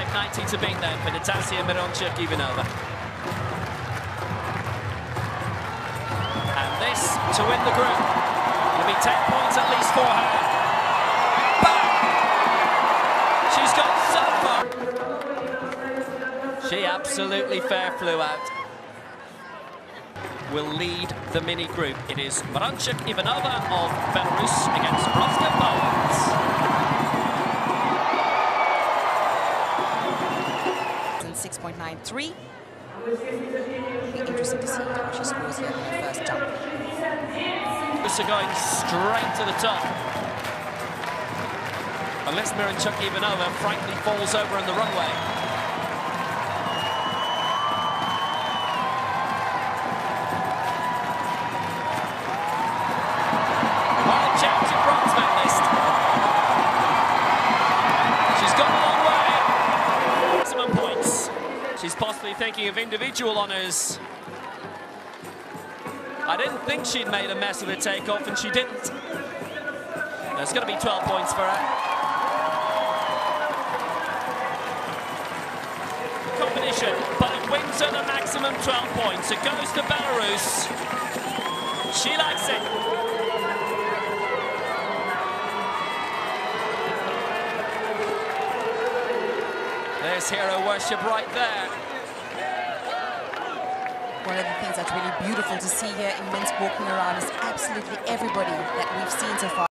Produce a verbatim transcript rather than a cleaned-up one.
ninety to beat then for Natasja Mironchuk Ivanova. And this to win the group. It'll be ten points at least for her. Bang! She's got so far. She absolutely fair flew out. Will lead the mini group. It is Mironchuk Ivanova of Belarus against Brozda Poland. six point nine three. It'll be interesting to see how she scores here in her first jump. Are going straight to the top. Unless Mironchuk Ivanova frankly falls over in the runway. World Championship bronze medalist. She's gone a long way. Maximum points. She's possibly thinking of individual honours. I didn't think she'd made a mess of the takeoff, and she didn't. There's going to be twelve points for her. Competition, but it wins her the maximum twelve points. It goes to Belarus. She likes it. There's hero worship right there. One of the things that's really beautiful to see here in Minsk walking around is absolutely everybody that we've seen so far.